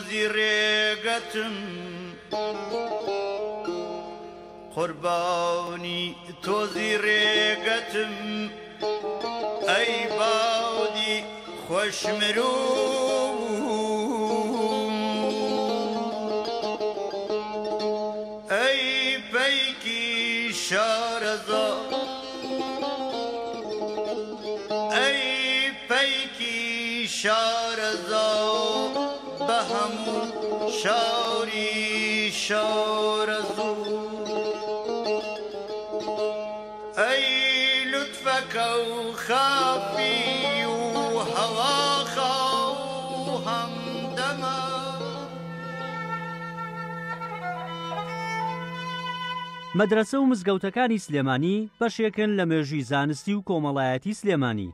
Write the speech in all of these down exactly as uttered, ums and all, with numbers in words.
تۆزی ڕێگەتم قوربانی تۆزی ڕێگەتم ئەی باودی خۆشمرۆ ئەی پەیکی شارەزا ئەی پەیکی شارەزا بە هەموو شاوری شارەزوو ئەی لوتفەکە و خافی و هەواخا و هەمدەمە مەدرسە و مزگەوتەکانی سلێمانی بەشێکن لە مێژووی زانستی و کۆمەڵایەتی سلێمانی.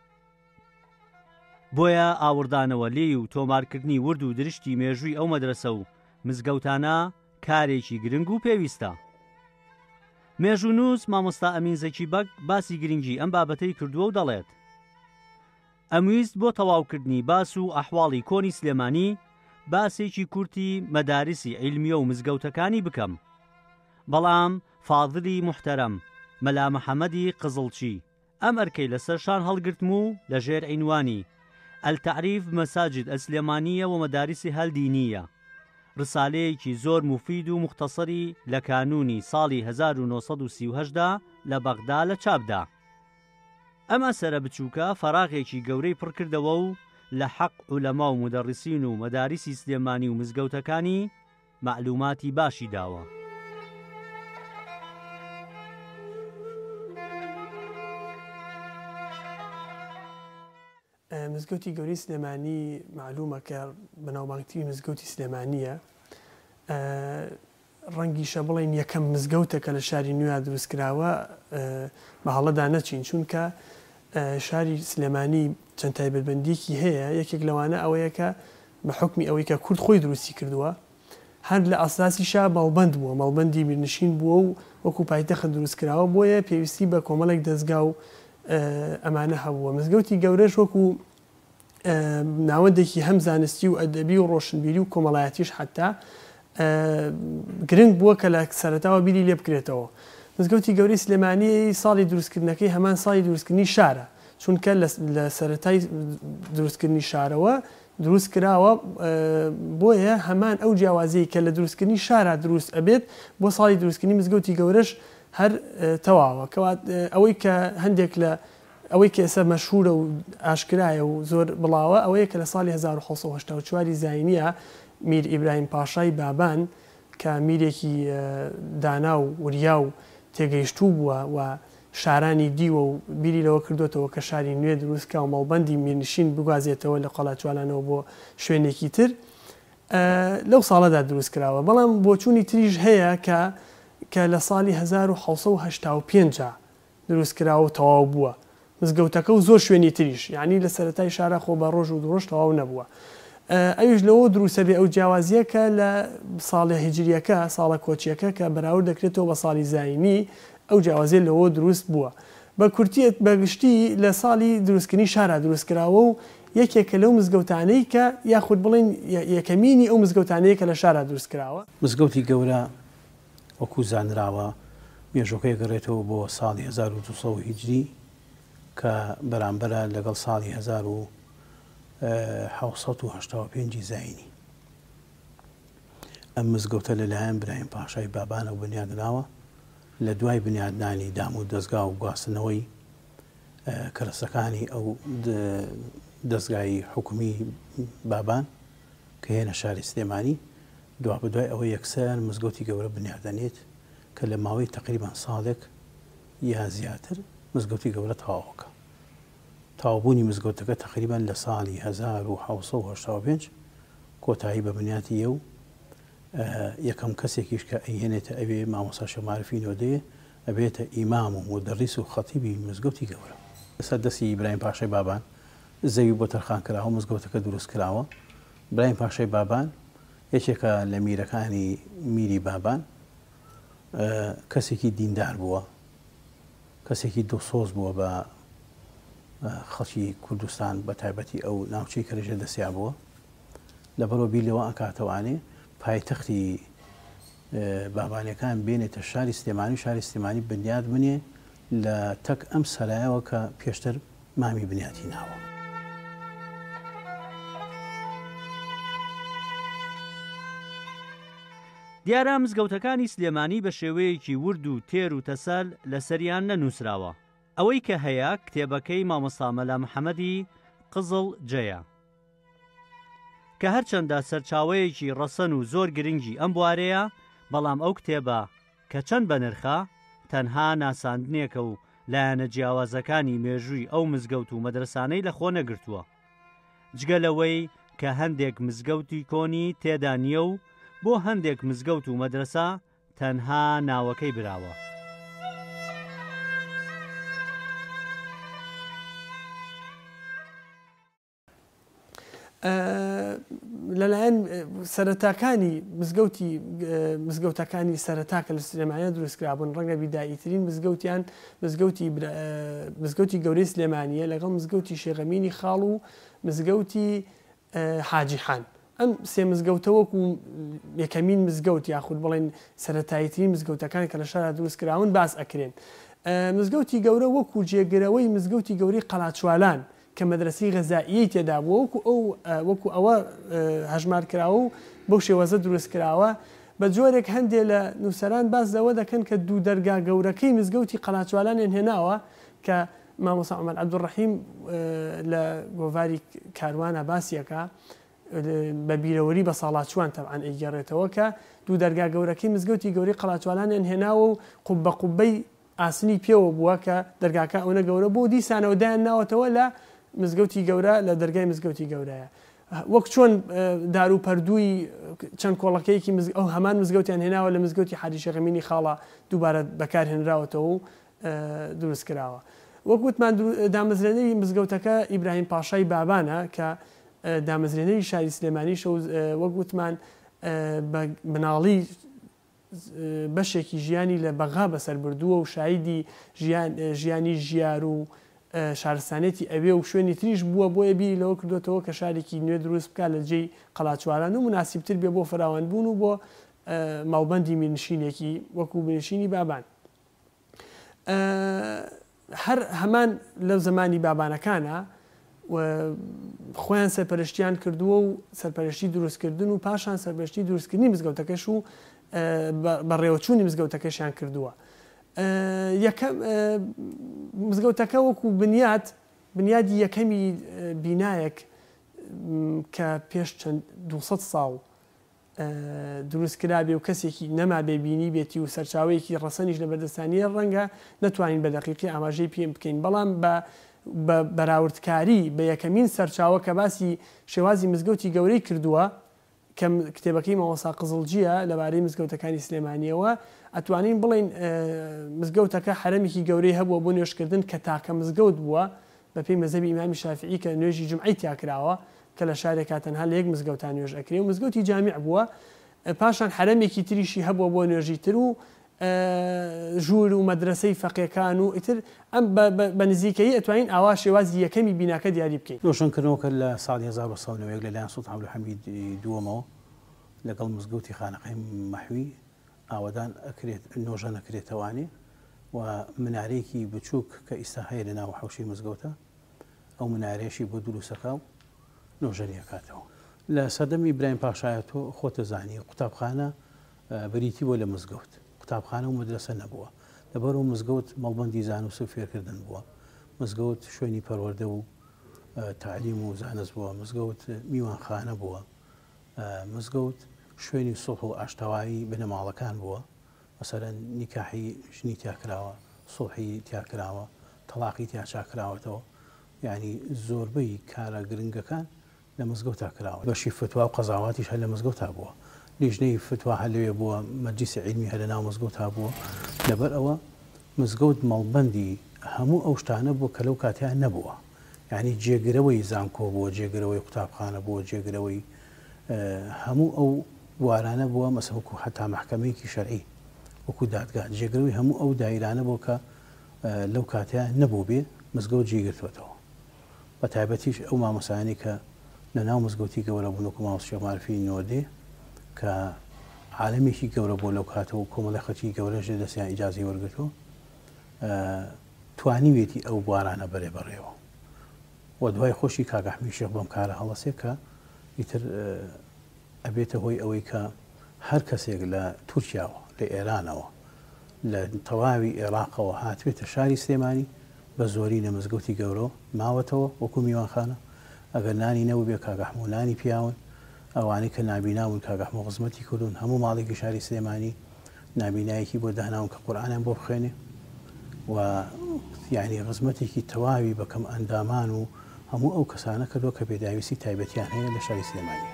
بۆیە ئاوردانەوە لێی و تۆمارکردنی ورد و درشتی مێژووی ئەو مەدرسە و مزگەوتانە کارێکی گرنگ و پێویستە. مێژوونووس مامۆستا ئەمین زەکی بەگ باسی گرنگی ئەم بابەتەی کردووە و دەڵێت ئەمویست بۆ تەواوکردنی باس و ئەحواڵی کۆنی سلێمانی باسێکی کورتی مەدارسی عیلمیە و مزگەوتەکانی بکەم. بەڵام فاضلی محتەرەم مەلا محەممەدی قزڵچی ئەم ئەرکەی لەسەر شان هەڵگرتم و لەژێر عینوانی التعریف بمەساجد ئەسلێمانیە و مەدارسی هەلدینیە، ڕسالەیەکی زۆر مفید و مختصری لە کانونی ساڵی هەزار و نۆسەد و سی و هەشت لە بەغدا لە چاپدا. ئەم ئەسەرە بچووکە فەراغێکی گەورەی پڕکردەوە و لە حەق عولەما و مدەڕیسین و مەدارسی سلێمانی و مزگەوتەکانی معلوماتی باشی داوە. مزگەوتی گەورەی سلێمانی معلومە کە بەناوبانگترین مزگەوتی سلێمانیە. ڕەنگیشە بڵێن یەکەم مزگەوتەکە لە شاری نوێ دروستکراوە بە هەڵەدا نەچین، چونکە شاری سلێمانی چەند تایبەتمەندیەکی هەیە. یەکێک لەوانە ئەوەیە کە بە حکمی ئەوەی کە کورد خۆی دروستی کردووە، هەر لە ئاساسیشا مەڵبەند بووە، مەڵبەندی میرنشین بووە و وەکو پایتەخت دروستکراوە، بۆیە پێویستی بە کۆمەڵێک دەستگا و ئەمانە هەبووە. مزگەوتی گەورەش وەکو ناوەندێکی هەم زانستی و ئەدەبی و ڕۆشنبیری و کۆمەڵایەتیش حتا گرنگ بووە کە لە سەرەتاوە بیری لێ بکرێتەوە. مزگەوتی گەورەی سلێمانی ساڵی دروستکردنەکەی هەمان ساڵی دروستکردنی شارە، چونکە لە سەرەتای دروستکردنی شارەوە دروست کراوە، بۆیە هەمان ئەو جیاوازەی کە لە دروستکردنی شارە دروست ئەبێت بۆ ساڵی دروستکردنی مزگەوتی گەورەش هەر تەواوە. کەوات ئەوەی کە هەندێک لە ئەوەی کە ئێستا مەشهورە و ئاشکرایە و زۆر بڵاوە ئەوەیە کە لە ساڵی هەزار و حەوت سەد و هەشتا و چوار زاینیە میر ئیبراهیم پاشای بابان کە میرێکی دانا و وریا و تێگەیشتوو بووە و شارانی دیوە و بیری لەوە کردوێتەوە کە شاری نوێ دروستکە و مەڵبەندی میرنشین بگوازێتەوە لە قەڵات جوالانەوە بۆ شوێنێکی تر لەو ساڵەدا دروست کراوە. بەڵام بۆچوونی تریژ هەیە کە کە لە ساڵی هەزار و حەوت سەد و هەشتا و پێنج دروست کراوە و تەواو بووە مزگەوتەکە و زۆر شوێنی تریش، یعنی لە سەرەتای شارە خۆ بە ڕۆژ و درۆژ تەواو نەبووە. ئەویش لەوە دروستە بێ ئەو جیاوازیەکە لە ساڵی هیجریەکە ساڵە کۆچیەکە کە بەراورد دەکرێتەوە بە ساڵی زاینی ئەو جیاوازیە لەوە دروست بووە. بە کورتیت بەگشتی لە ساڵی دروستکردنی شارە دروستکراوە و یەکێکە لەو مزگەوتانەی کە یاخود بڵێن یەکەمینی ئەو مزگەوتانەیە کە لە شارە دروستکراوە. مزگەوتی گەورە وەکو زانراوە مێژوەکەی گەڕێتەوە بۆ ساڵی هەزار و دووسەد هیجری کە بەرامبەرە لەگەڵ ساڵی هەزار و حەوت سەد و هەشتا و پێنج زاینی. ئەم مزگەوتە لەلایەن برایم پاشای بابانە و بنیادناوە لە دوای بنیادنانی دام و دەستگا و گواستنەوەی کەرەسەکانی ئەو دەستگای حکومی بابان کە هێنە شاری سلێمانی، دوا بەدوای ئەوە یەکسەر مزگەوتی گەورە بنیادەنێت کە لە ماوەی تقریبان ساڵێک یا زیاتر مزگەوتی گەورە تەواوەکە. تاوابوونی مزگەوتەکە تقریبان لە ساڵی هەزار و حەوت سەد و هەشتا و پێنج کۆتایی بە بنیاتی و یەکەم کەسێکیش کە ئەیهێنێتە ئەوێ مامۆستا شەمارفی نۆدەیە ئەبێتە ئیمام و مدەڕیس و خەتیبی مزگەوتی گەورە. ئێستا دەستی ئیبراهیم پاشای بابان زەوی بۆ تەرخان کراوە، مزگەوتەکە دروست کراوە. ئیبراهیم پاشای بابان یەکێکە لە میرەکانی میری بابان، کەسێکی دیندار بووە، کەسێکی دڵسۆز بووە بە خەڵکی کوردستان بە تایبەتی ئەو ناوچەی کە لەژێر دەستیا بووە لەبەرەوە بیر لەوە ئەکاتەوانێ پایتەختی بابانەکان بێنێتە شاری سلێمانی شاری سلێمانی بنیاد بنێ لە تەک ئەم سەرایەوە کە پێشتر مامی بنیاتی ناوە. دیارە مزگەوتەکانی سلێمانی بە شێوەیەکی ورد و تێر و تەسەل لەسەریان نەنووسراوە. ئەوەی کە هەیە کتێبەکەی مامۆستا مەلا محەممەدی قزڵ جەیە کە هەرچەندە سەرچاوەیەکی ڕەسەن و زۆر گرنگی ئەم بوارەیە، بەڵام ئەو کتێبە کە چەند بە نرخە تەنها ناساندنێکە و لایەنە جیاوازەکانی مێژووی ئەو مزگەوت و مەدرسانەی لە خۆ نەگرتووە، جگە لەوەی کە هەندێک مزگەوتی کۆنی تێدا نییە و بۆ هەندێک مزگەوت و مەدرسە تەنها ناوەکەی براوە. لەلایەن سەرەتاکانی مزگەوتی مزگەوتەکانی سەرەتاکە لە سلێمانیە دروستکرابوون، ڕەنگە بیداییترین مزگەوتیان مزگەوتی مزگەوتی گەورەی سلێمانیە لەگەڵ مزگەوتی شێغەمینی خاڵ و مزگەوتی حاجیحان. ئەم سێ مزگەوتە وەکو یەکەمین مزگەوت یاخود بڵێن سەرەتاییترین مزگەوتەکان کە لە شارە دروستکراون باس ئەکرێن. مزگەوتی گەورە وەکو جێگرەوەی مزگەوتی گەورەی قەڵاچوالان کە مەدرسەی غەزایی تێدا بووە وەکو ئەو وەکو ئەوە هەژمار کراوە و بەو شێوەزە دروست کراوە. بە جۆرێک هەندێک لە نووسەران باس لەوە دەکەن کە دوو دەرگا گەورەکەی مزگەوتی قەڵاچوالانیان هێناوە کە مامۆستا عومەر عەبدوڕەحیم لە گۆڤاری کاروانە باسیەکە بە بیرەوەری بە ساڵاچوان تەبعاً ئەیگەڕێتەوە کە دوو دەرگا گەورەکەی مزگەوتی گەورەی قەڵاچوالانیان هێناوە و قوب بە قوبەی ئاسنی پێوە بووە کە دەرگاکە ئەوەنە گەورە بۆ دیسانەوە دایان ناوەتەوە لە مزگەوتی گەورە لە دەرگای مزگەوتی گەورەیە. وەک چۆن دار و پەردووی چەند کۆڵەکەیەکی ئەو هەمان مزگەوتیان هێناوە لە مزگەوتی حاجی شێغەمینی خاڵە دووبارە بەکارهێنراوەتەوە و دروست کراوە. وەک وتمان دامەزرێنەری مزگەوتەکە ئیبراهیم پاشای بابانە کە دامەزرێنەری شاری سلێمانی شە وەک وتمان بناڵی بەشێکی ژیانی لە بەغا بەسەر بردووە و شایدی ژیانی ژیار و شارستانێتی ئەوێ و شوێنی تریش بووە بۆیە بیری لەوە کردوێتەوە کە شارێکی نوێ دروست بکات لە جێی قەڵاچوالان و مناسیبتر بێ بۆ فراوانبوون و بۆ ماڵبەندی میرنشینێکی وەکو بنشینی بابان. هەر هەمان لەو زمانی بابانەکانە خۆیان سەرپەرشتیان کردووە و سەرپەرشتی دروستکردن و پاشان سەرپەرشتی دروستکردنی مزگەوتەکەش و بەڕێوەچوونی مزگەوتەکەشیان کردووە. یەکەم مزگەوتەکە وەکو بنیاد بنیادی یەکەمی بینایەک کە پێش چەند دووسەد ساڵ دروستکرابێ و کەسێکی نەما بێبینی بێتی و سەرچاوەیەکی ڕەسەنیش لە بەردەستانیە ڕەنگە نەتوانین بە دەقیقی ئاماژەی پێم بکەین، بەڵام بە بەراوردکاری بە یەکەمین سەرچاوە کە باسی شێوازی مزگەوتی گەورەی کردووە کە کتێبەکەی مامۆستا قزڵجیە لەبارەی مزگەوتەکانی سلێمانیەوە ئەتوانین بڵین مزگەوتەکە حرەمێکی گەورەی هەبووە بۆ نوێشکردن کە تاکە مزگەوت بووە بە پێی مەزهەبی ئیمامی شافعی کە نوێژی جمعەی تیاکراوە کە لە شارێکا تەنها لە یەک مزگەوتان نوێژ ئەکرێ و مزگەوتی جامیع بووە. پاشان حرەمێکی تریشی هەبووە بۆ نوێژی تر و ژوور و مەدرسەی فەقیەکان و ئیتر ئەم بە نزیکەیی ئەتوانین ئاوا شێوازی یەکەمی بیناکە دیاری بکەین. ڕۆشنکردنەوەکە لە ساڵی هەزار و سەد و نۆ لەلایەن سوڵتان عەبدولحەمید دووەمەوە لەگەڵ مزگەوتی خانەقەی مەحوی ئاوادان ئەکرێت نۆژە نەکرێتەوانێ و منارەیەکی بچووک کە ئیستا هەیە لە ناو حەوشی مزگەوتە ئەو منارێشی بۆ دروستەکە و نۆژەری ئەکاتەوە. لە سەردەمی ئیبراهیم پاشایەتۆ خۆتە زانی قوتابخانە بریتی بۆ لە مزگەوت، قوتابخانە و مدرسە نەبووە، لەبەرەوە مزگەوت مەڵبەندی زانست و فێرکردن بووە، مزگەوت شوێنی پەروەردە و تعلیم و زانست بووە، مزگەوت میوانخانە بووە، مزگەوت شوێنی سوڵح و ئاشتەوایی بنەماڵەکان بووە، مەسەرەن نیکاحی ژنی تیاکراوە، سوڵحی تیاکراوە، تەلاقی تیا چاکراوەتەوە، یعنی زۆربەی کارە گرنگەکان لە مزگەوتا کراوە. بەشی فتوا و قەزاواتیش هەر لە مزگەوتا بووە، لیژنەی فتوا هەر لەوێ بووە، مەجلیسی عیلمی هەر لە ناو مزگەوتا بووە. لەبەر ئەوە مزگەوت مەڵبەندی هەموو ئەو شتانە بوو کە لەو کاتیان نەبووە، یعنی جێگرەوەی زانکۆ بووە، جێگرەوەی قوتابخانە بووە، جێگرەوەی هەموو ئەو بوارانە بووە، مەسە وەکو حتا مەحکەمەیەکی شەرعی وەکو دادگا، جێگرەوەی هەموو ئەو دایرانە بوو کە لەو کاتیان نەبوو بێ مزگەوت جێگرتوێتەوە. بە تایبەتیش ئەو مامۆسایانی کە لە ناو مزگەوتی گەورە بوونکو ماوە شێخ معرفی نۆردێ کە عالەمێکی گەورە بۆ لەو کاتەوە کۆمەڵی خەڵکی گەورەش دەستیان ئیجازەی وەرگرتووە توانیوێتی ئەو بوارانە بەرێ بەڕێوە و دوای خۆشی کاگەحمی شێخ بەم کارە هەڵەسێ کە ئیتر ئەبێتە هۆی ئەوەی کە هەر کەسێک لە تورکیاوە لە ئێرانەوە لە تەواوی عێراقەوە هاتوێتە شاری سلێمانی بە زۆری لە مزگەوتی گەورە ماوەتەوە وەکو میوانخانە ئەگەر نانی نەوە بێ کاگەحم و نانی پیاون ئەوانەی کە نابیناون کاگەحم و خزمەتی کردوون هەموو ماڵێکی شاری سلێمانی نابینایەکی بۆ داهناون کە قورئانیان بۆ بخوێنێ و یعنی خزمەتێکی تەواوی بەکەم ئەندامان و هەموو ئەو کەسانە کردووە کە پێداویستی تایبەتیان هەیە لە شاری سلێمانی.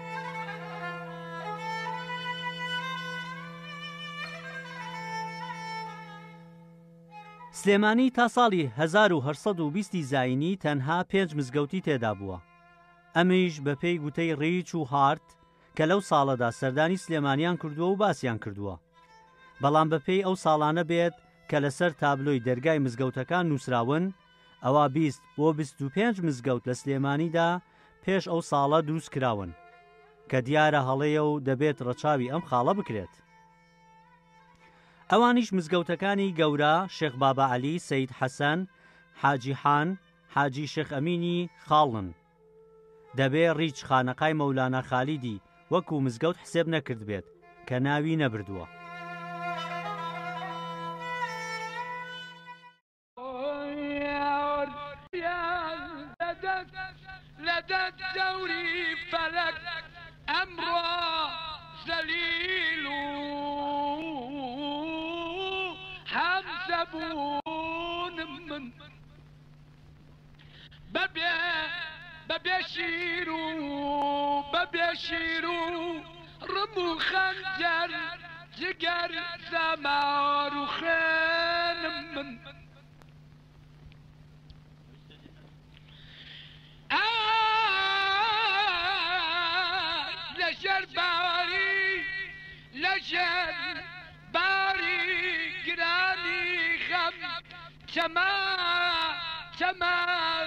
سلێمانی تا ساڵی هەزار و هەشت سەد و بیست زاینی تەنها پێنج مزگەوتی تێدا بووە. ئەمیش بەپێی گوتەی ڕیچ و هارت کە لەو ساڵەدا سەردانی سلێمانیان کردووە و باسییان کردووە. بەڵام بەپێی ئەو ساڵانە بێت کە لەسەر تابلۆی دەرگای مزگەوتەکان نووسراون ئەوە بیست بۆ بیست و پێنج مزگەوت لە سلێمانیدا پێش ئەو ساڵە دروست کراون کە دیارە هەڵەیە و دەبێت ڕەچاوی ئەم خاڵە بکرێت. ئەوانیش مزگەوتەکانی گەورە شێخ بابا عەلی، سەید حەسەن، حاجی حان، حاجی شێخ ئەمینی خاڵن. دەبێ ڕیچ خانەقای مەولانا خالیدی وەکو مزگەوت حسێب نەکرد بێت کە ناوی نەبردووە. لدت دوري فلك أمر ذليل حمزبون من ببيشيرو ببيشيرو رمو خنجر جگر زمار خان من لشر باري لشر باري قراني خم كما كما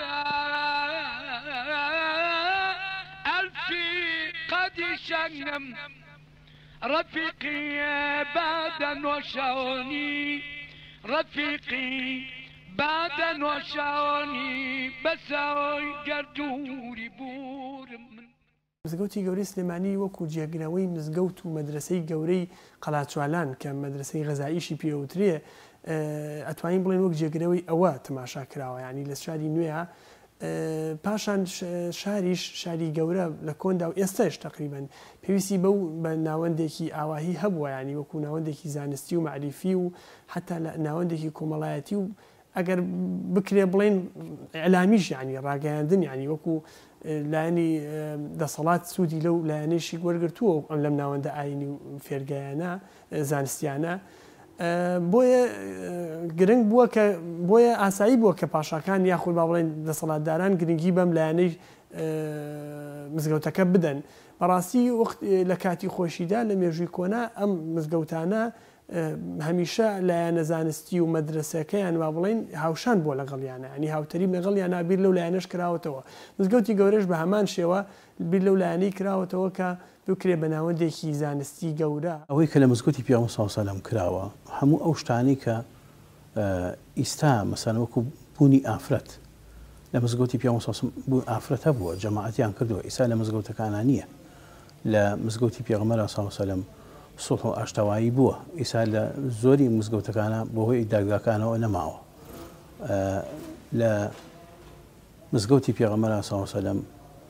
ألفي قد شنم رفيقي بعدا وشوني رفيقي بعدا وشوني بسوي قردوري بورم. مزگەوتی گەورەی سلێمانی وەکو جێگرەوەی مزگەوت و مەدرسەی گەورەی قەڵاچوالان کە مەدرسەی غەزاییشی پێوترێ ئەتوانین بڵێن وەک جێگرەوەی ئەوە تەماشا کراوە، ینی لە شاری نوێە پاشان شاریش شاری گەورە لە کۆندا و ئێستاش تقریبان پێویستی بەو بە ناوەندێکی ئاواهی هەبووە، ینی وەکو ناوەندێکی زانستی و معریفی و حتا لە ناوەندێکی کۆمەڵایەتی و ئەگەر بکرێ بڵێن ئەلامیش ینی ڕاگەیاندن ینی وەکو لایەنی دەسەڵات سوودی لەو لایەنێشی وەرگرتووە ئەم لەم ناوەندە ئاینی و فێرگایانە زانستیانە. بۆیە گرنگ بووە کە بۆیە ئاسایی بووە کە پاشاکان یاخود با بڵێن دەسەڵاتداران گرنگی بەم لایەنەی مزگەوتەکە بدەن. بەڕاستی لە کاتی خۆشیدا لە مێژووی کۆنا ئەم مزگەوتانە هەمیشە لایەنە زانستی و مەدرسەکەیان وا بڵێن هاوشان بۆ لەگەڵیانە، ینی هاوتەریب لەگەڵیان بیر لەو لایەنەش کراوەتەوە. مزگەوتی گەورەش بە هەمان شێوە بیر لەو لایەنەی کراوەتەوە کە بکرێ بە ناوەندێکی زانستی گەورە. ئەوەی کە لە مزگەوتی پیامبەر صلی الله علیه و سلم کراوە هەموو ئەو شتانی کە ئیستا مەسەڵەن وەکو بوونی ئافرەت لە مزگەوتی پیامبەر صلی الله علیه و سلم بوون ئافرەتە بووە، جەماعەتیان کردووە. ئیستا لە مزگەوتەکانە نییە، لە مزگەوتی پێغەمبەر صلی الله علیه و سلم سڵح و ئاشتەوایی بووە. ئیسا لە زۆری مزگەوتەکانە بەهۆی داگاکانەوە نەماوە. لە مزگەوتی پێغەمبەر صلی الله علیه و سلم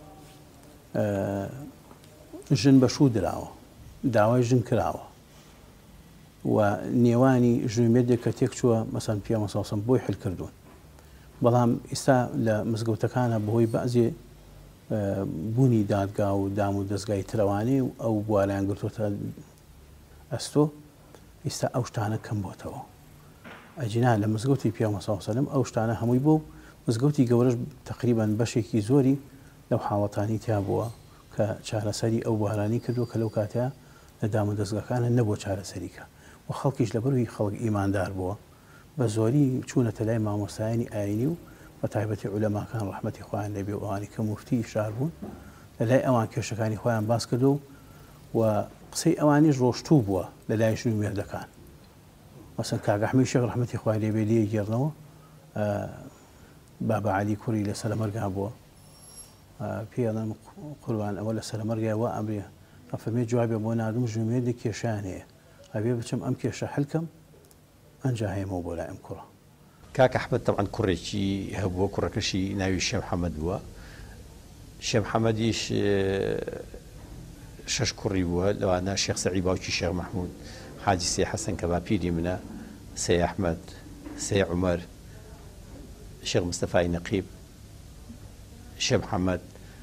ژن بەشوو دراوە، داوای ژن کراوە و نێوانی ژنومێردێک کە تێک چووە مەسەڵەن پیامبەر صلی الله علیه و سلم بۆی حل کردوون. بەڵام ئێستا لە مزگەوتەکانە بەهۆی بەعزێ بوونی دادگا و دام و دەستگای ترەوانی و ئەو بواریان گرتوتە ئەستۆ ئێستا ئەو شتانە کەم بۆتەوە. ئەجینا لە مزگەوتی پیامبەر صلی الله علیه و سلم ئەو شتانە هەمووی بوو. مزگەوتی گەورەش تقریبان بەشێکی زۆری لەو حاڵەتانی تیا بووە کە چارەسەری ئەو بوارانی کردووە کە لەو کاتە لە دام و دەستگاکانە نەبووە چارەسەریکە و خەڵکیش لەبەروی خەڵک ئیماندار بووە بە زۆری چوونەتە لای مامۆستایانی ئاینی و بە تایبەتی عولەماکان ڕەحمەتی خوایان لێبێ و ئەوانی کە موفتی شار بوون لە لای ئەوان کێشەکانی خۆیان باس کردو و قسەی ئەوانیش ڕۆشتوو بووە لە لای ژووری مێردەکان. مەسەن کاگەحمی شێخ ڕەحمەتی خوای لێبێ لێ گێڕنەوە بابا عەلی کوڕی لە سەرمەرگا بووە، پێڵم قوربان ئەوە لە سەرمەرگایەوە ئەمرێ ئەفەرمێ جوابێ بۆ نادم ژوورمێردی کێشیان هەیە، ئەبێ بچم ئەم کێشە هەلکەم ئەنجا هەیەمەوە بۆ لای ئەم کوڕە. کاک ئەحمەد تەبعەن کوڕێکی هەبووە، کوڕەکەشی ناوی شێخ محەممەد بووە. شێخ محەممەدیش شەش کوڕی بووە، لەوانە شێخ سەعید باوکی شێخ مەحموود، حاجی سێ حەسەن کە باپیری منە، سێ ئەحمەد، سێ عومەر، شێخ مستەفای نەقیب، شێخ محەممەد.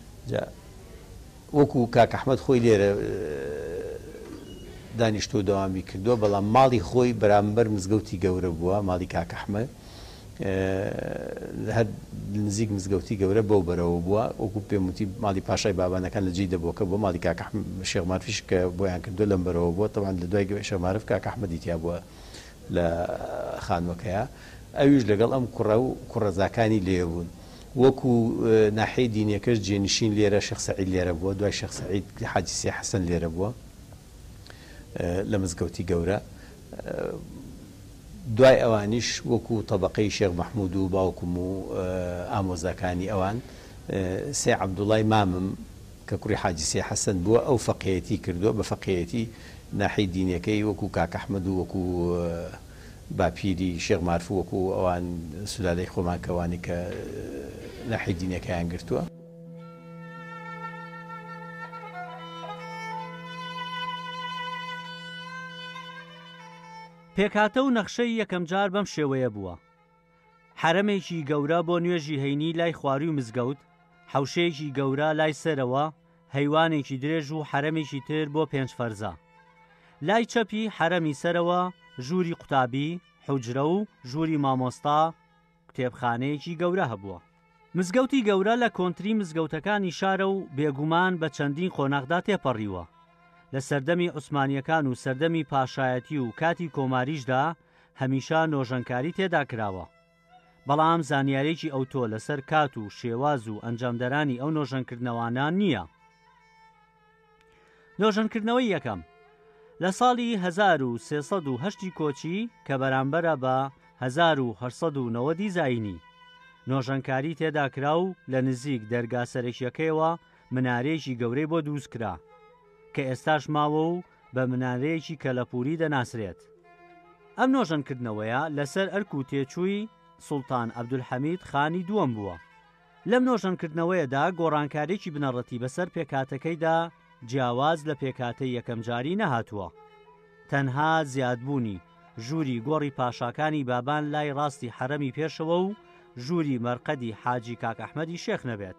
وەکو کاک ئەحمەد خۆی لێرە دانیشتۆ دەوامی کردووە، بەڵام ماڵی خۆی بەرامبەر مزگەوتی گەورە بووە، ماڵی کاک ئەحمەد هەر نزیک مزگەوتی گەورە بەو بەرەوە بووە. وەکو پێم وتی ماڵی پاشای بابانەکان لە جێ دەبووە کە بۆ ماڵی کاک شێخ مارفیش کە بۆیان کردووە لەم بەرەوە بووە. تەبعەن لە دوای شێخ مارف کاک ئەحمەدی تیا بووە لە خانوەکەیە، ئەویش لەگەڵ ئەم کوڕە و کوڕەزاکانی لێ بوون. وەکو ناحەی دینیەکەش جێنشین لێرە شێخ سەعید لێرە بووە، دوای شێخ سەعید حاجی سێ حەسەن لێرە بووە لە مزگەوتی گەورە. دوای ئەوانیش وەکو تەبەقەی شێخ مەحموود و باوکم و ئامۆزاکانی ئەوان سێ عەبدوڵای مامم کە کوڕی حاجی سێ حەسەن بووە، ئەو فەقێهەتی کردووە بە فەقێهەتی ناحەی دینیەکەی وەکو کاک ئەحمەد و وەکو باپیری شێخ مارف و وەکو ئەوان سولالەی خۆمان کەوانی کە ناحەی دینیەکەیان گرتووە. پێکهاتە و نەخشەی یەکەم جار بەم شێوەیە بووە. حرەمێکی گەورە بۆ نوێژی هەینی لای خواروی و مزگەوت، حەوشەیەکی گەورە لای سەرەوە، هەیوانێکی درێژ و حرەمێکی تر بۆ پێنج فەرزە. لای چەپی حرەمی سەرەوە ژووری قوتابی، حوجرە و ژووری مامۆستا، کتێبخانەیەکی گەورە هەبووە. مزگەوتی گەورە لە کۆنتری مزگەوتەکانی شارە و بێگومان بە چەندین خۆناغدا تێپەڕیوە. لە سەردەمی عوسمانیەکان و سەردەمی پاشایەتی و کاتی کۆماریشدا هەمیشە نۆژەنکاری تێدا کراوە، بەڵام زانیارێکی ئەوتۆ لەسەر کات و شێواز و ئەنجامدەرانی ئەو نۆژەنکردنەوانان نییە. نۆژەنکردنەوەی یەکەم لە ساڵی هەزار و سێسەد و هەشتی کۆچی کە بەرامبەرە بە هەزار و هەشت سەد و نەوەدی زاینی نۆژەنکاری تێدا کرا و لە نزیک دەرگا سەرەکیەکەیەوە منارێکی گەورەی بۆ دروست کرا کە ئێستاش ماوە و بە منارەیەکی کەلەپوری دەناسرێت. ئەم نۆژەنکردنەوەیە لەسەر ئەرک و تێچووی سوڵتان عەبدولحەمید خانی دووەم بووە. لەم نۆژەنکردنەوەیەدا گۆڕانکارێکی بنەڕەتی بەسەر پێکاتەکەیدا جیاواز لە پێکاتەی یەکەم جاری نەهاتووە. تەنها زیادبوونی ژووری گۆڕی پاشاکانی بابان لای ڕاستی حرەمی پێشەوە و ژووری مەرقەدی حاجی کاک ئەحمەدی شێخ نەبێت.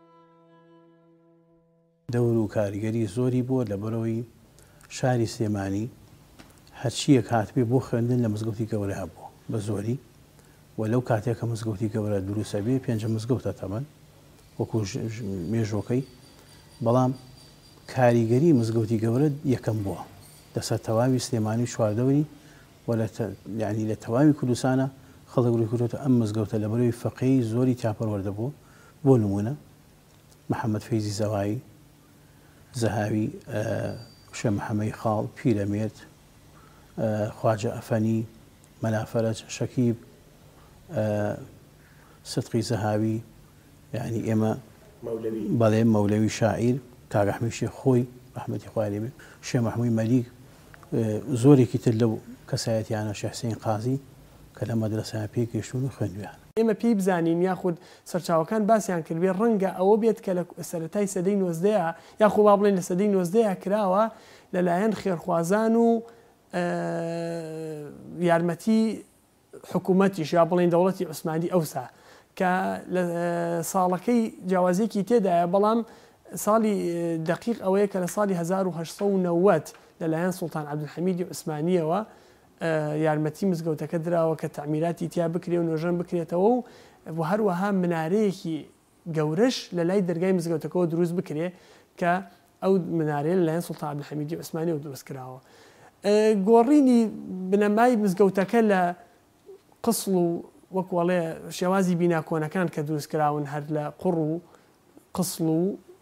دەور و کاریگەری زۆری بووە لە بەرەوەی شاری سلێمانی هەرچیەک هاتبێ بۆ خوێندن لە مزگەوتی گەورە هەبووە بە زۆری، و لەو کاتێک کە مزگەوتی گەورە دروستە بێ پێنجە مزگەوتە تەمەن وەکو مێژۆکەی، بەڵام کاریگەری مزگەوتی گەورە یەکەم بووە لەسەر تەواوی سلێمانی چواردەوری و یعنی لە تەواوی کوردستانە خەڵک ڕووی کردوتە ئەم مزگەوتە لە بەرەوەی فەقێی زۆری تیاپەروەردە بوو. بۆ نمونە محەممەد فەیزی زەوایی، زەهاوی، شێخ محەممەی خاڵ، پیرەمێرد، خواجە ئەفەنی، مەلافەرەج، شەکیب، سدقی زەهاوی، یعنی ئێمە بەڵێ مەولەوی شاعیر، کاک ئەحمەدی خۆی ڕەحمەتی خوای لێ بێ، شێخ محەممەد مەلیک، زۆرێکی تر لەو کەسایەتیانە، شێخ حوسێن قازی کە لە مەدرسەیان پێگەشتون و خوێندویان. ئێمە پێی بزانین یاخود سەرچاوەکان باسییان کردبێ ڕەنگە ئەوە بێت کە لە سەرەتای سەدەی نۆزدەیە یاخۆ با بڵێن لە سەدەی نۆزدەیە کراوە لەلایەن خێرخوازان و یارمەتی حکوومەتیش یا بڵێن دەوڵەتی عوسمانی ئەوسا کە لە ساڵەکەی جیاوازێکی تێدایە، بەڵام ساڵی دقیق ئەوەیە کە لە ساڵی هەزار و هەشت سەد و نەوەت لەلایەن سوڵتان عەبدولحەمیدی عوسمانیەوە یارمەتی مزگەوتەکە دراوە کە تعمیراتی تیا بکرێ و نۆژەن بکرێتەوە و هەروەها منارەیەکی گەورەش لە لای دەرگای مزگەوتەکەەوە دروست بکرێ کە ئەو منارەیە لەلایەن سوڵتان عەبدولحەمیدی عوسمانیەوە دروست کراوە. گۆڕینی بنەمای مزگەوتەکە لە قسڵ و وەکوڵێ شێوازی بیناکۆنەکان کە دروست کراون هەر لە قوڕ و قسڵ و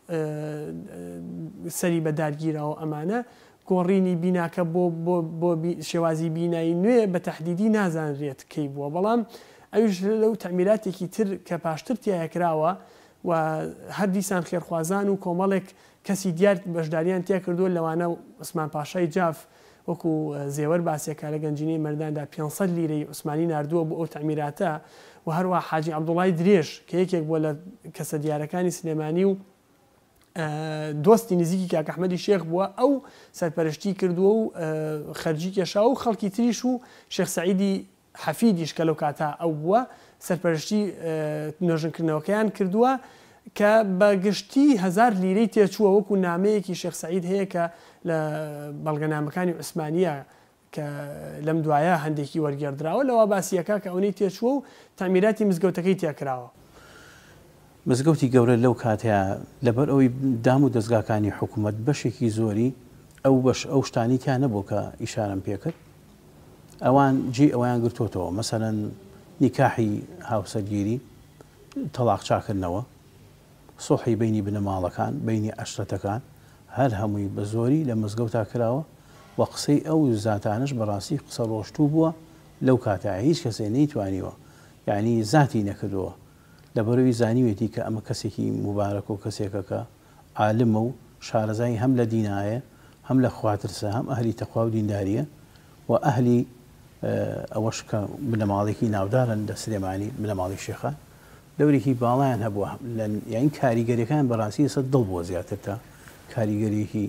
سەری بەدارگیرەوە ئەمانە گۆڕینی بیناکە بۆ بۆ شێوازی بینایی نوێ بە تەحدیدی نازانرێت کەی بووە بەڵام ئەوش لەو تەمیراتێکی تر کە پاشتر تایەکراوە و هەر دیسان خێرخوازان و کۆمەڵێک کەسی دیار بەشداریان تیا کردووە لەوانە عوسمان پاشای جاف وەکو زێوەر باسیەکە لە گەنجینەی مەرداندا پێنجسەد لیرەی عوسمانی نردووە بۆ ئەو تەمیراتە و هەروە حاجی عەبدوڵای درێژ کە یەکێک بووە لە کەسە دیارەکانی سلێمانی و دۆستی نزیکی کاک ئەحمەدی شێخ بووە ئەو سەرپەرشتی کردووە و خەرجی کێشا و خەڵکی تریش و شێخ سەعیدی حەفیدیش کە لەو کاتا ئەو بووە سەرپەرشتی نوێژنکردنەوەکەیان کردووە کە بە گشتی هەزار لیرەی تێچووە وەکو نامەیەکی شێخ سەعید هەیە کە لە بەڵگەنامەکانی عوسمانیە کە لەم دوایە هەندێکی وەرگێردراوە لەوە باسیەکە کە ئەوەی تێچووە و تامیراتی مزگەوتەکەی تێکراوە. مزگەوتی گەورە لەو کاتەیە لەبەر ئەوەی دام و دەستگاکانی حکوومەت بەشێکی زۆری ئەو بەش ئەو شتانی تیان نەبوو کە ئیشارەم پێکرد ئەوان جێ ئەویان گرتوتەوە مەسەرەن نیکاحی هاوسەرگیری تەلاق چاکردنەوە سۆحی بینی بنەماڵەکان بینی عەشرەتەکان هەر هەمووی بە زۆری لە مزگەوتا کراوە و قسەی ئەو زاتانش بەڕاستی قسە ڕۆشتوو بووە لەو کاتە هیچ کەسێ نەیتوانیوە یعنی زاتی نەکردووە لەبەرەوەی زانیوێتی کە ئەمە کەسێکی مبارەک و کەسێکەکە عالمە و شارەزای هەم لە دینایە هەم لە خواترسە هەم ئەهلی تەخوا و دینداریە و ئەهلی ئەوەش کە بنەماڵێکی ناودارن لە سلێمانی بنەماڵی شێخان دەورێکی باڵیان هەبووە یان کاریگەریەکان بەڕاستی سەد دڵ بووە زیاتر تا کاریگەریەکی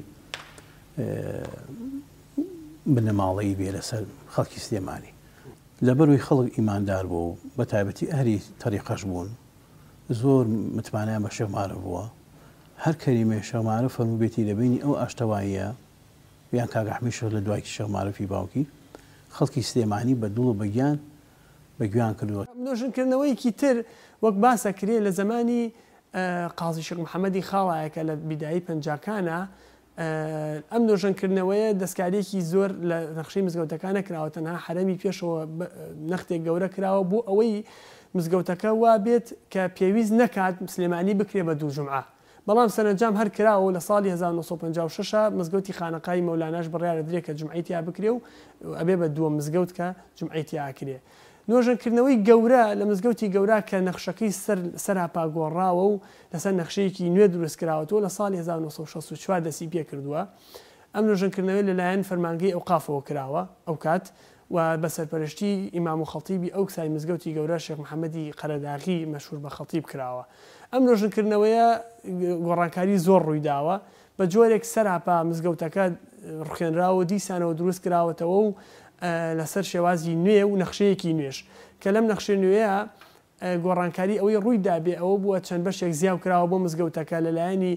بنەماڵەی بێ لەسەر خەڵکی سلێمانی لەبەروی خەڵک ئیماندار بوو و بە تایبەتی ئەهلی تەریقەش بوون زۆر متمانیان بە شێخمارە بووە هەر کەریمێ شێخمارە فەرموبێتی لەبینی ئەو ئاشتەواییە یان کاک ئەحمەدی شێخ لە دوایکی شێخمارەفی باوکی خەڵکی سلێمانی بە دڵ و بەگیان بەگویان کردووە. نوێژنکردنەوەیکی تر وەک باسە کرێ لە زمانی قازی شێخ محەممەدی خاڵایەکە لە بیدایی پەنجاکانە ئەم نوێژنکردنەوەیە دەستکارێکی زۆر لە نەخشەی مزگەوتەکانە کراوە تەنها حرەمی پێشەوە نەختێک گەورە کراوە بۆ ئەوەی مزگەوتەکە وا بێت کە پێویست نەکات سلێمانی بکرێ بە دوو جومعە بەڵام سەرنجام هەر کراوە لە ساڵی هەزار و نۆ سەد و پەنجا و شەش مزگەوتی خانەقای مەولاناش بڕیارە درێ کە جومعەی تیا بکرێ و ئەبێ بە دووەم مزگەوت کە جومعەی تیا ئاکرێ. نوێژنکردنەوەی گەورە لە مزگەوتی گەورە کە نەخشەکەی سەراپا گۆڕاوە و لەسەر نەخشەیەکی نوێ دروست کراوەتەوە لە ساڵی هەزار و نۆ سەد و شەست و چوار دەستی پێ کردووە. ئەم نوێژنکردنەوەی لەلایەن فەرمانگەی ئەوقافەوە کراوە ئەو کات و بە سەرپەرشتی ئیمام و خەڵتیبی ئەو کسای مزگەوتی گەورە شێخ محەممەدی قەرەداغی مەشهور بە خەڵتیب کراوە. ئەم نوێژنکردنەوەیە گۆڕانکاری زۆر ڕوویداوە بە جۆرێک سەراپا مزگەوتەکە ڕخێنراوە دیسانەوە دروست کراوەتەوە و لەسەر شێوازی نوێ و نەخشەیەکی نوێش کە لەم نەخشە نوێیە گۆڕانکاری ئەوەی ڕوویدا بێ ئەوە بووە چەند بەشێک زیاو کراوە بۆ مزگەوتەکە لەلایەنی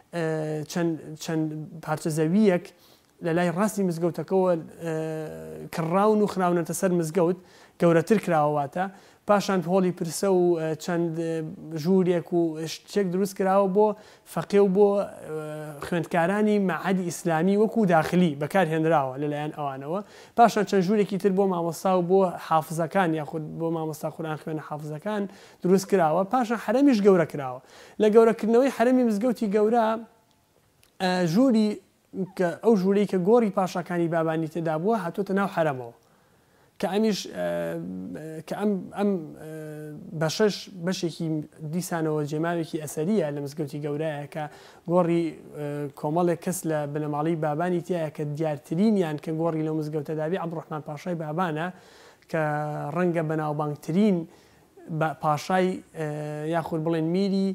چەند پارچە زەویەک لە لای ڕاستی مزگەوتەکەەوە کڕاون و خراونەتە سەر مزگەوت گەورەتر کراوەواتە پاشان هۆڵی پرسە و چەند ژوورێک و شتێک دروست کراوە بۆ فەقێ و بۆ خوێندکارانی مەعهەدی ئیسلامی وەکو داخلی بەکارهێنراوە لەلایەن ئەوانەوە پاشان چەند ژوورێکی تر بۆ مامۆستا و بۆ حافزەکان یاخود بۆ مامۆستا قورئان خوێنە حافزەکان دروست کراوە پاشان حرەمیش گەورە کراوە لە گەورەکردنەوەی حرەمی مزگەوتی گەورە ژووری کە ئەو ژوورەی کە گۆڕی پاشەکانی بابانی تێدا بووە هاتوۆتە ناو حرەمەوە کە ئەمیش کە ئەم بەشەش بەشێکی دیسانەوە جێماوێکی ئەسەریە لە مزگەوتی گەورەیە کە گۆڕی کۆمەڵێک کەس لە بنەماڵی بابانی تایە کە دیارترینیان کە گۆڕی لەو مزگەوتەدابی عەبدوڕەحمان پاشای بابانە کە ڕەنگە بەناوبانگترین پاشای یاخود بڵێن میری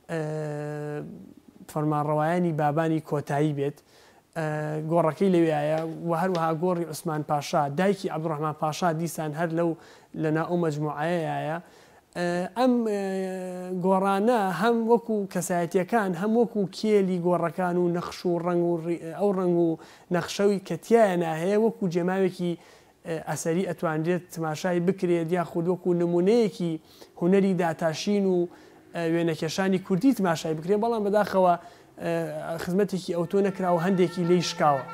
فەرمانڕەوایانی بابانی کۆتایی بێت گۆڕەکەی لەوێایە و هەروەها گۆڕی عوسمان پاشا دایکی عەبدوڕەحمان پاشا دیسان هەر لەو لەنا ئەو مەجموعەیەیە ئەم گۆڕانە هەم وەکو کەسایەتیەکان هەم وەکو کێلی گۆڕەکان و نەخش و ڕنگ و ئەو ڕنگ و نەخشەوی کە تایە ناهەیە وەکو جێماوێکی ئەسەری ئەتوانرێت تماشای بکرێت یاخود وەکو نمونەیەکی هونەری داتاشین و وێنەکێشانی کوردی تماشای بکرێت بەڵام بەداخەوە خزمەتێکی ئەوتۆ نەکراوە هەندێکی لێی شکاوە.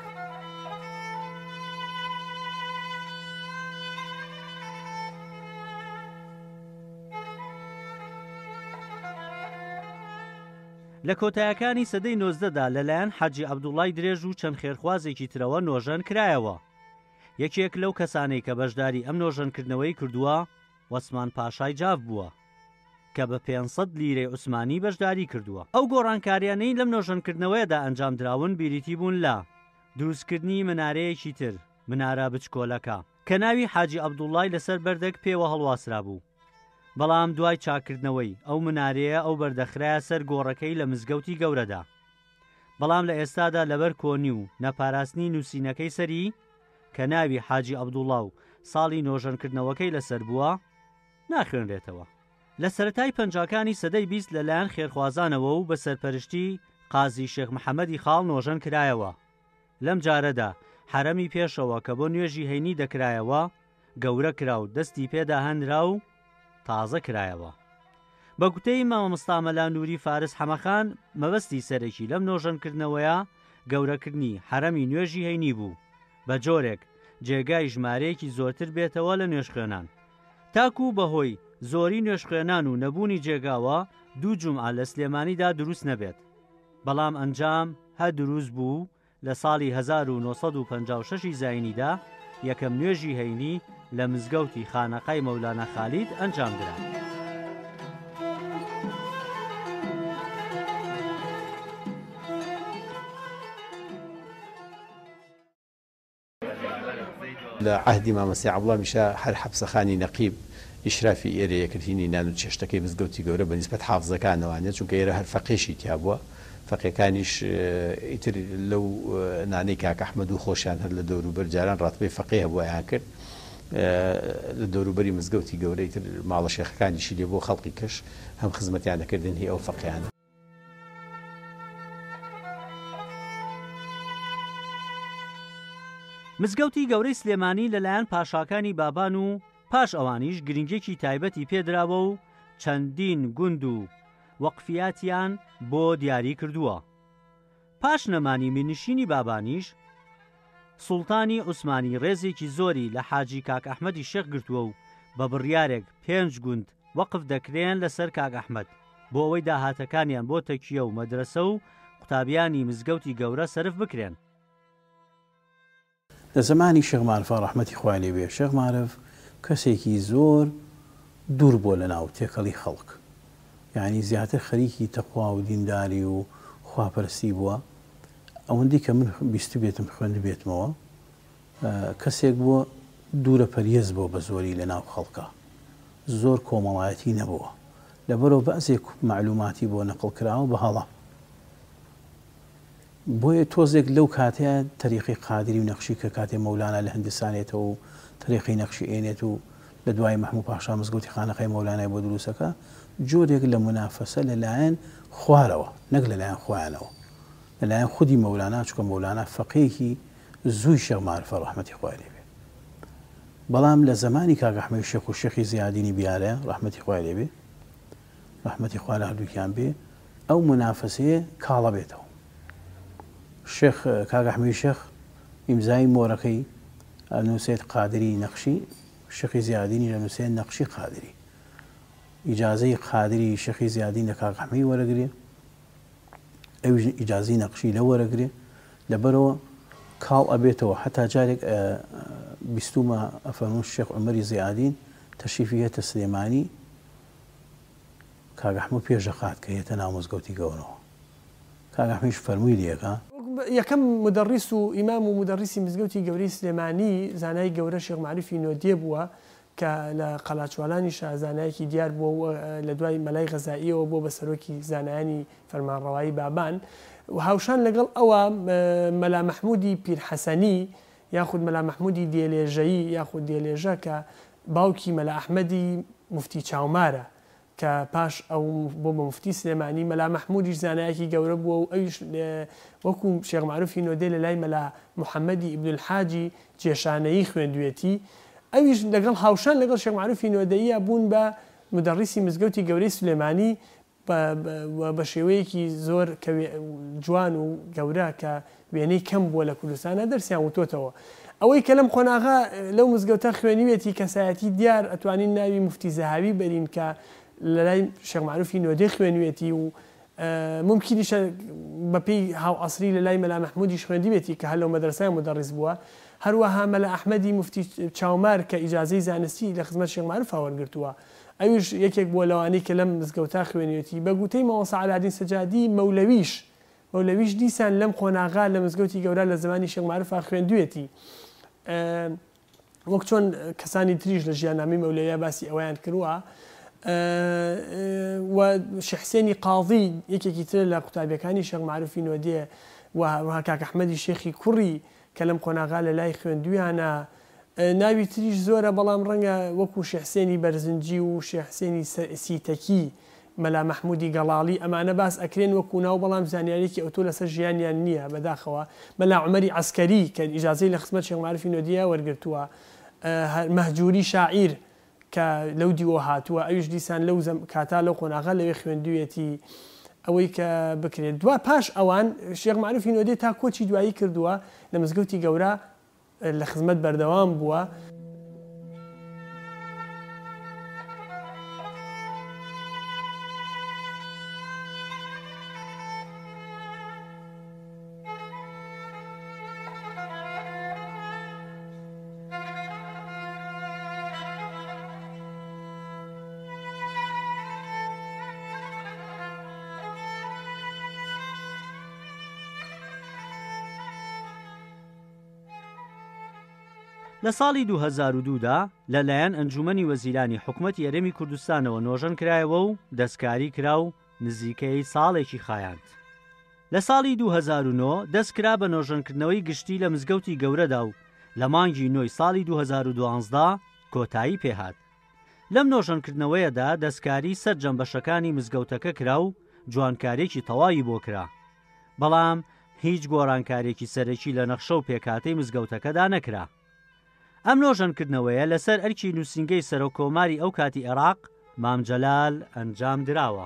لە کۆتایەکانی سەدەی نۆزدەدا لەلایەن حاجی عەبدوڵای درێژ و چەند خێرخوازێکی ترەوە نۆژەن کرایەوە. یەکێک لەو کەسانەی کە بەشداری ئەم نۆژەنکردنەوەی کردووە وەسمان پاشای جاف بووە کە بە پێنج لیرەی عوسمانی بەشداری کردووە. ئەو گۆڕانکاریانەی لەم نۆژەنکردنەوەیەدا ئەنجام دراون بیریتی بوون لە دروستکردنی منارەیەکی تر، منارە بچکۆلەکە کە ناوی حاجی عەبدوڵای لەسەر بەردەک پێوە هەڵواسرا بوو. بەڵام دوای چاکردنەوەی ئەو منارەیە ئەو بەردەخرایە سەر گۆڕەکەی لە مزگەوتی گەورەدا. بەڵام لە ئێستادا لەبەر کۆنی و نەپاراستنی نووسینەکەی سەری کە ناوی حاجی عەبدوڵا و ساڵی نۆژەنکردنەوەکەی لەسەر بووە ناخوێنرێتەوە. لە سەرەتای پەنجاکانی سەدەی بیست لەلایەن خێرخوازانەوە و بە سەرپەرشتی قازی شێخ محەممەدی خاڵ نۆژەن کرایەوە. لەم جارەدا حرەمی پێشەوە کە بۆ نوێژی هەینی دەکرایەوە گەورە کرا و دەستی پێدا هەنرا و تازە کرایەوە. بە گوتەی مامۆستا مەلا نووری فارس حەمەخان مەبەستی سەرەکی لەم نۆژەنکردنەوەیە گەورەکردنی حرەمی نوێژی هەینی بوو بە جۆرێک جێگای ژمارەیەکی زۆرتر بێتەوە لە نوێژخوێنان. تاکو بەهۆی زۆری نوێژخوێنان و نەبوونی جێگاوە دوو جومعە لە سلێمانیدا دروست نەبێت. بەڵام ئەنجام هە دروست بوو لە ساڵی هەزار و نۆسەد و پەنجا و شەش زاینیدا یەکەم نوێژی هەینی لە مزگەوتی خانەقای مەولانە خالید ئەنجام درا. لە عهدی مامەسی عەبدوڵا میشە هەر حەبسەخانی نەقیب ئیشرافی ئێرەیەکردینی نان و چێشتەکەی مزگەوتی گەورە بە نیسبەت حافزەکانەوانێت چونکە ئێرە هەر فەقێشی تیا بووە. فەقیەکانیش ئیتر لەو نانەی کاک ئەحمەد و خۆشیان هەر لە دەوروبەر جاران ڕاتبەی فەقێ هەبوویان کرد لە دەوروبەری مزگەوتی گەورە ئیتر ماڵە شێخەکانیشی لێ بۆ خەڵقی کەش هەم خزمەتیان دەکردن هی ئەو فەقییانە. مزگەوتی گەورەی سلێمانی لەلایەن پاشاکانی بابان و پاش ئەوانیش گرنگێکی تایبەتی پێدراوە و چەندین گوند و وەقفیاتیان بۆ دیاری کردووە. پاش نەمانی مینشینی بابانیش سوڵتانی عوسمانی ڕێزێکی زۆری لە حاجی کاک ئەحمەدی شێخ گرتووە و بە بڕیارێک پێنج گوند وەقف دەکرێن لەسەر کاک ئەحمەد بۆ ئەوەی داهاتەکانیان بۆ تەکیە و مەدرسە و قوتابیانی مزگەوتی گەورە سەرف بکرێن. لە زمانی شێخ مارفە ڕەحمەتی خوای لێ بێ شێخ مارف کەسێکی زۆر دوور بۆ لە ناو تێکەڵی خەڵک، یعنی زیاتر خەریکی تەقوا و دینداری و خواپەرستی بووە. ئەوەندی کە من بیست بێتم خوێند بێتمەوە کەسێک بووە دوورە پەریێز بۆ بە زۆری لە ناو خەڵکە، زۆر کۆمەڵایەتی نەبووە، لەبەرەوە بەعزێک معلوماتی بۆ نەقڵ کراوە بە هەڵە. بۆیە تۆزێک لەو کاتەیە تەریقی قادری و نەخشی کە کاتێ مەولانە لە هەندستانێتەوە و تەریقی نەخشی ئێنێت و لە دوای مەحموود پاشا مزگەوتی خانەقای مەولانای بۆ دروستەکە جۆرێک لە منافەسە لەلایەن خوارەوە نەک لەلایەن خۆیانەوە، لەلایەن خودی مەولانا، چونکە مەولانا فەقێکی زووی شێخ مارفە ڕەحمەتی خوای لێ بێ. بەڵام لە زمانی کاک ئەحمەد شێخ و شێخی زیادینی بیارە ڕەحمەتی خوای لێ بێ ڕەحمەتی خوا لە هەردووکیان بێ، ئەو منافەسەیە کاڵە بێتەوە. شێخ کاک ئەحمەدی شێخ ئیمزای مۆرەکەی نووسێت قادری نەخشی، شێخی زیادینی لە نووسێت نەخشی قادری، ئیجازەی قادری شێخی زیادین لە کاک ئەحمەدی وەرەگرێ، ئەویش ئیجازەی نەخشی لە وەرەگرێ، لەبەرەوە کاڵ ئەبێتەوە. حتا جارێک بیستومە ئەفەرموو شێخ عومەری زیادین تەشریفی هێتە سلێمانی، کاک ئەحمەد پێشەخات کە هێتە ناو مزگەوتی گەورەوە. کاک ئەحمەدیش فەرمووی لێکە یەکەم مدەڕیس و ئیمام و مدەڕیسی مزگەوتی گەورەی سلێمانی زانای گەورە شێخ معروفی نۆدیە بووە کە لە قەلاچوالانیشە زانایەکی دیار بووە لە دوای مەلای غەزائیەوە بۆ بە سەرۆکی زانایانی فەرمانڕەوایی بابان و هاوشان لەگەڵ ئەوە مەلا مەحموودی پیرحەسەنی یاخود مەلا مەحموودی دێلێژەیی یاخود دێلێژە کە باوکی مەلا ئەحمەدی مفتی چاومارە کە پاش ئەو بۆ بە مفتی سلێمانی مەلا مەحموودیش زانایەکی گەورە بووە و ئەویش وەکو شێخ معروفی نۆدێ لە لای مەلا محەممەدی ئیبنولحاجی کێشانەیی خوێندوێتی، ئەویش لەگەڵ هاوشان لەگەڵ شێخ معروفی نۆدەیە بوون بە مدەڕیسی مزگەوتی گەورەی سلێمانی بە شێوەیەکی زۆر جوان و گەورە کە وێنەی کەم بووە لە کوردستانە دەرسیان وتۆتەوە. ئەوەی کە لەم خۆناغا لەو مزگەوتە خوێنیوێتی کەسایەتی دیار ئەتوانین ناوی مفتی زەهاوی بەرین کە لە لای شێخ معروفی نۆدەی خوێنوێتی و ممکنیشە بەپێی هاو عسری لە لای مەلا مەحمودیش خوێندی بێتی کە هەر لەو مەدرسای مدەڕیس بووە هەروەها مەلا ئەحمەدی مفتی چاومار کە ئیجازەی زانستی لە خزمەت شێخ معروف وەرگرتووە ئەویش یەکێک بۆ لەوانەی کە لەم مزگەوتا خوێنێتی بە گوتەی مەوەسا عەلادین سەجادی مەولەویش مەولەویش دیسان لەم خۆناغا لە مزگەوتی گەورە لە زمانی شێخ معروف خوێندوێتی وەک چۆن کەسانی تریش لە ژیاننامەی مەولەویە باسی ئەویان کردووە و شێخ حسێنی قاضی یەکێکی تر لە قوتابیەکانی شێخ معروفی نۆدێ و کاک ئەحمەدی شێخی کوڕی کە لەم خۆناغا لە لای خوێندویانە ناوی تریش زۆرە بەڵام ڕەنگە وەکو شێخ حسێنی بەرزنجی و شێخ حسێنی سیتەکی مەلا مەحمودی گەڵاڵی ئەمانە باس ئەکرێن وەکو ناو بەڵام زانیارێکی ئەوتۆ لەسەر ژیانیان نییە بەداخەوە مەلا عومەری عەسکەری کە ئیجازەی لە خزمەت شێخ معروفی نۆدیە وەرگرتووە مەهجووری شاعیر کە لەو دیوە هاتووە ئەویش دیسان لەو کاتا لەو خۆناغا لەوێ خوێندوویەتی ئەوەی کە بکرێت دوا پاش ئەوان شێخ معروفی نۆدێ تا کۆچی دوایی کردووە لە مزگەوتی گەورە لە خزمەت بەردەوام بووە لە ساڵی دوو هەزار و دوودا لەلایەن ئەنجومەنی وەزیرانی حکوومەتی یەرێمی کوردستانەوە نۆژەن کرایەوە و دەستکاری کرا و نزیکەی ساڵێکی خایاند. لە ساڵی دوو هەزار و نۆ دەستکرا بە نۆژەنکردنەوەی گشتی لە مزگەوتی گەورەدا و لە مانگی نۆی ساڵی دوو هەزار و دوانزدە کۆتایی پێهات. لەم نۆژەنکردنەوەیەدا دەستکاری سەر جەمبەشەکانی مزگەوتەکە کرا و جوانکارێکی تەواوی بۆ کرا. بەڵام هیچ گۆڕانکارێکی سەرەکی لە نەخشە و پێکاتەی مزگەوتەکەدا نەکرا. ئەم نۆژەنکردنەوەیە لەسەر ئەرکی نووسنگەی سەرۆکۆماری ئەو کاتی عێراق مام جەلال ئەنجام دراوە.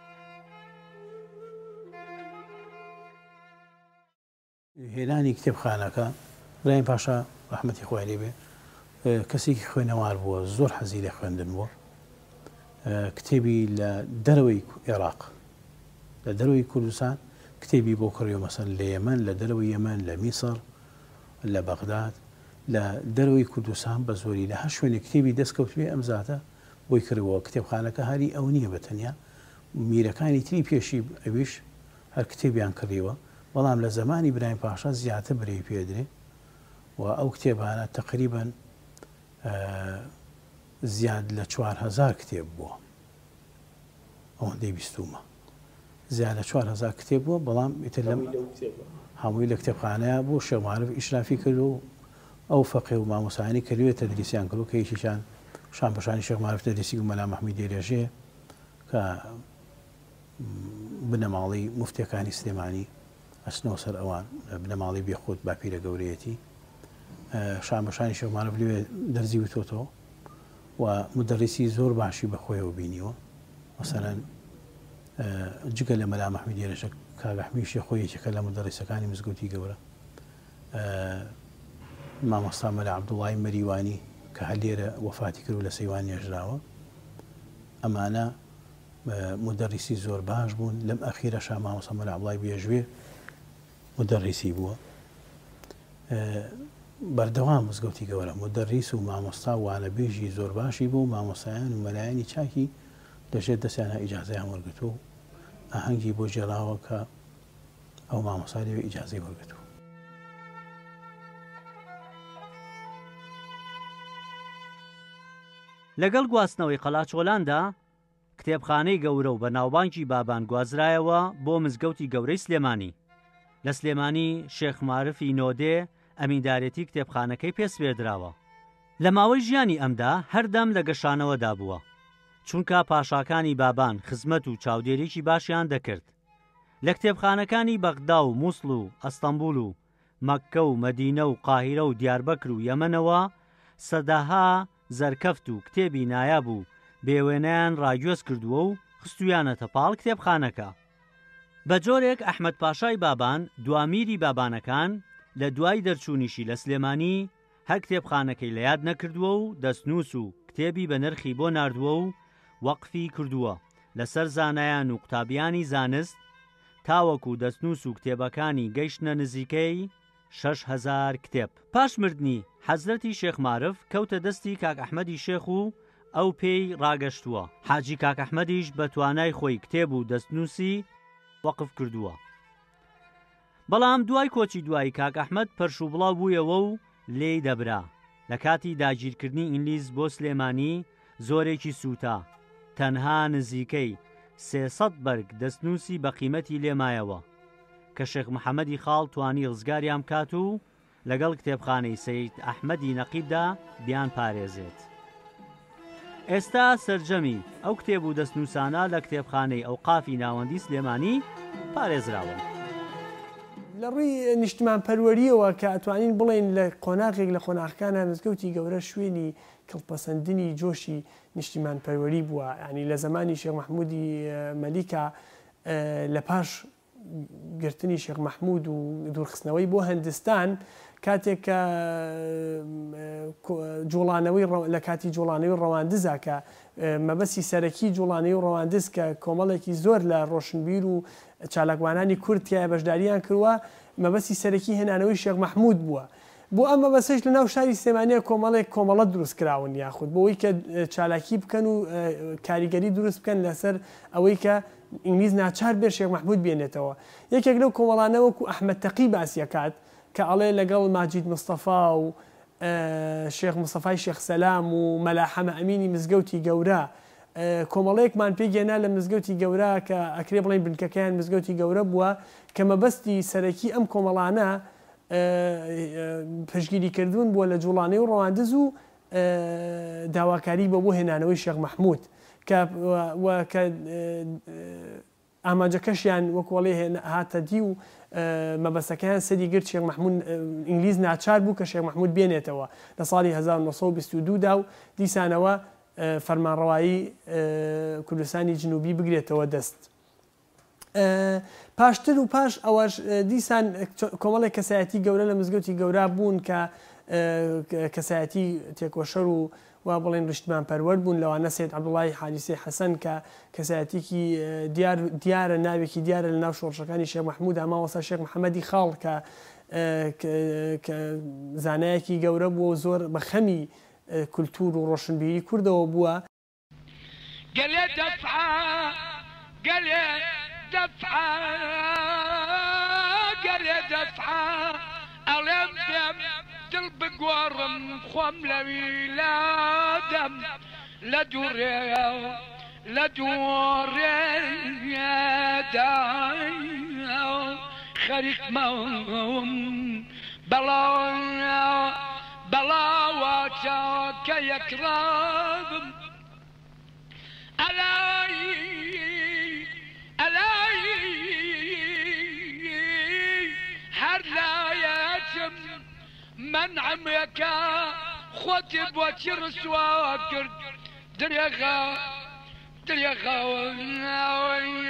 هێنانی کتێبخانەکە برایم پاشا ڕەحمەتی خوای لێ بێ کەسێکی خوێنەوار بووە زۆر حەزی لە خوێندن بووە کتێبی لە دەرەوەی عێراق لە دەرەوەی کوردستان کتێبی بۆ کڕیەوە مەسەن لە یەمەن لە دەرەوەی یەمەن لە میسر لە بەغداد لە دەرەوەی کوردستان بە زۆری لە هەر شوێنێ کتێبی دەستکەوتوێ ئەم زاتە بۆی کردەوە کتێبخانەکە هەری ئەو نییە بەتەنیا میرەکانی تری پێشی ئەویش هەر کتێبیان کڕیەوە بەڵام لە زمانی برایم پاشا زیاتر برێ پێدرێ و ئەو کتێبانە تقریبا زیاد لە چوار هەزار کتێب بووە ئەوەندەی بیستومە زیاد لە چوار هەزار کتێب بووە بەڵام ئیتر لەم هەمووی لە کتێبخانەیە بۆ شێخ معروف ئیشرافی کرد و ئەو فەقێ و مامۆسانی کردوێت تەدریسیان کرد و کە یەکیشان شان بەشانی شێخ معروف تەدریسی و مەلا مەحموود دێرێژێ کە بنەماڵی موفتیەکانی سلێمانی ئەچنەوە سەر ئەوان بنەماڵی بێخۆت باپیرە گەورەیەتی شان بەشانی شێخ معروف لێوێ دەرزی وتۆتەوە و مدەڕیسی زۆر باشی بەخۆیەوە بینیوە مەسەلەن جگە لە مەلا مەحموود دێرێژە کاک ئەحمەدی خۆی یەکێکە لە مدەڕیسەکانی مزگەوتی گەورە مامۆستا مەلا عەبدوڵڵای مەریوانی کە هەر لێرە وەفاتی کرد و لە سەیوان نێژراوە ئەمانە مدەڕیسی زۆر باش بوون لەم ئەخیرەشا مامۆستا مەلا عەبدوڵڵای بێژوێ مدەڕیسی بووە بەردەوام مزگەوتی گەورە مدەڕیس و مامۆستا وانەبێژی زۆر باشی بوو مامۆستایان و مەلایانی چاکی دەژێت دەستیانە ئیجازەیان وەرگرتو و ئاهەنگی بۆ جێڵاوە کە ئەو مامۆستا لێوێ ئیجازەی وەرگرتو. لەگەڵ گواستنەوەی قەلاچۆلاندا کتێبخانەی گەورە و بە ناوبانکی بابان گوازرایەوە بۆ مزگەوتی گەورەی سلێمانی. لە سلێمانی شێخ معروفی نۆدێ ئەمیندارەتی کتێبخانەکەی پێسپێردراوە. لە ماوەی ژیانی ئەمدا هەردەم لە گەشانەوەدا بووە چونکە پاشاکانی بابان خزمەت و چاودێریکی باشیان دەکرد. لە کتێبخانەکانی بەغدا و مووسڵ و ئەستەمبول و مەککە و مەدینە و قاهیرە و دیاربەکر و یەمەنەوە سەداها زەرکەفت و کتێبی نایاب و بێوێنەیان ڕاگوێز کردووە و خستویانەتە پاڵ کتێبخانەکە. بە جۆرێک ئەحمەد پاشای بابان دوامیری بابانەکان لە دوای دەرچوونیشی لە سلێمانی هەر کتێبخانەکەی لە یاد نەکردووە و دەستنووس و کتێبی بە نرخی بۆ ناردووە و وەقفی کردووە لەسەر زانایان و قوتابیانی زانست تاوەکو دەستنووس و کتێبەکانی گەیشتنە نزیکەی شەش هەزار کتێب. پاش مردنی حەزرەتی شێخ مارف کەوتە دەستی کاک ئەحمەدی شێخ و ئەو پێی ڕاگەشتووە. حاجی کاک ئەحمەدیش بە توانای خۆی کتێب و دەستنووسی وەقف کردووە. بەڵام دوای کۆچی دوای کاک ئەحمەد پەرش و بڵاو بوویەوە و لێی دەبرا. لە کاتی داگیرکردنی ئینگلیز بۆ سلێمانی زۆرێکی سووتا، تەنها نزیکەی سێسەد بەرگ دەستنووسی بە قیمەتی لێمایەوە کە شێخ محەممەدی خاڵ توانی ڕزگاریان بکات و لەگەڵ کتێبخانەی سەید ئەحمەدی نەقیبدا بیان پارێزێت. ئێستا سەرجەمی ئەو کتێب و دەستنووسانە لە کتێبخانەی ئەوقافی ناوەندی سلێمانی پارێزراوە. لە ڕووی نیشتمان پەروەریەوە کە ئەتوانین بڵێن لە قۆناغێک لە قۆناغەکانە مزگەوتی گەورە شوێنی کڵپەسەندنی جۆشی نیشتیمان پەروەری بووە. ینی لە زمانی شێخ مەحموودی مەلیکە لە پاش گرتنی شێخ مەحموود و دوورخستنەوەی بۆ هەندستان کاتێک کە جوڵانەوەی لە کاتی جوڵانەوەی ڕەواندزە کە مەبەستی سەرەکی جوڵانەی و ڕەواندز کە کۆمەڵێکی زۆر لە ڕۆشنبیر و چالاکوانانی کورتیای بەشداریان کردووە مەبەستی سەرەکی هێنانەوەی شێخ مەحموود بووە. بۆ ئەم مەبەسەش لە ناو شاری سلێمانیە کۆمەڵێک کۆمەڵەت دروست کراون یاخود بۆەوەی کە چالاکی بکەن و کاریگەری دروست بکەن لەسەر ئەوەی کە ئینگلیز ناچار بێ شێخ مەحموود بێنێتەوە. یەکێک لەو کۆمەڵانە وەکو ئەحمەد تەقی باسیەکات کە ئەڵێ لەگەڵ ماجید مستەفا و شێخ مستەفای شێخ سەلام و مەلاحەمە ئەمینی مزگەوتی گەورە کۆمەڵەیەکمان پێی گێنا لە مزگەوتی گەورە کە ئەکرێ بڵێن بنکەکەیان مزگەوتی گەورە بووە کە مەبەستی سەرەکی ئەم کۆمەڵانە پشگیریکردون بووە لە جوڵانەی و ڕەواندز و داواکاری بە بۆ هێنانەوەی شێخ مەحموود کە ئاماجەکەشیان وەکوڵێ هاتە دی و مەبەستەکەیان سەری گرت شێخ مەحموود ئینگلیز ناچار بوو کە شێخ مەحموود بێنێتەوە لە ساڵی هەزار و نۆ بیست و دوو دا و دیسانەوە فەرمانڕەوایی کوردستانی جنوبی بگرێتەوە دەست. پاشتر و پاش ئەوەش دیسان کۆمەڵێک کەسایەتی گەورە لە مزگەوتی گەورە بوون کە کەسایەتی تێکۆشەر و وا بڵێن ڕشتمان پەروەەر بوون لەوانە سێد عەبدوڵڵای حاجی حەسەن کە کەسایەتێکی دیارە ناوێکی دیارە لە ناو شۆڕشەکانی شێخ مەحموود ئاماوەسا شێخ محەممەدی خاڵ کە زانایەکی گەورە بووە زۆر بە خەمی کولتور و ڕۆشنبیری کوردەوە بووە. قالي دفعة قالي دفعة قالي دفعة ألم دم دلبق ورم خوم لويلادم لدوري لدوري داي خريق موم بلا بلا واتاك يكرم ألاي ألاي هر لا يتم من عمك خطب وترس وكرد دريغا دريغا